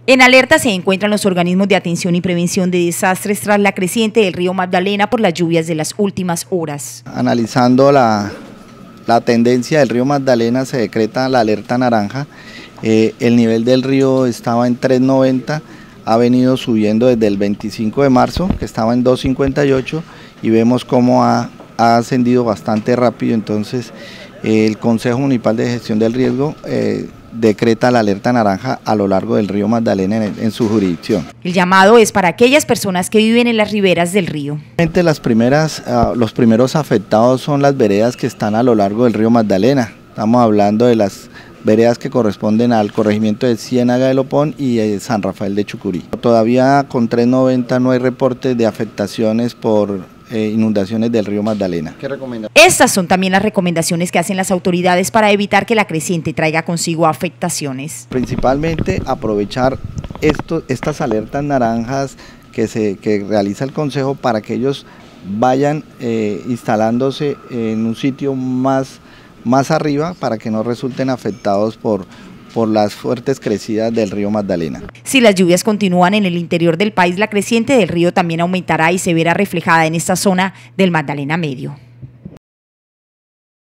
En alerta se encuentran los organismos de atención y prevención de desastres tras la creciente del río Magdalena por las lluvias de las últimas horas. Analizando la tendencia del río Magdalena, se decreta la alerta naranja. El nivel del río estaba en 3.90, ha venido subiendo desde el 25 de marzo, que estaba en 2.58, y vemos cómo ha ascendido bastante rápido. Entonces el Consejo Municipal de Gestión del Riesgo decreta la alerta naranja a lo largo del río Magdalena en su jurisdicción. El llamado es para aquellas personas que viven en las riberas del río. Los primeros afectados son las veredas que están a lo largo del río Magdalena. Estamos hablando de las veredas que corresponden al corregimiento de Ciénaga de Lopón y San Rafael de Chucurí. Todavía con 3.90 no hay reportes de afectaciones por inundaciones del río Magdalena. ¿Qué recomienda? Estas son también las recomendaciones que hacen las autoridades para evitar que la creciente traiga consigo afectaciones. Principalmente aprovechar estas alertas naranjas que realiza el Consejo para que ellos vayan instalándose en un sitio más arriba para que no resulten afectados por las fuertes crecidas del río Magdalena. Si las lluvias continúan en el interior del país, la creciente del río también aumentará y se verá reflejada en esta zona del Magdalena Medio.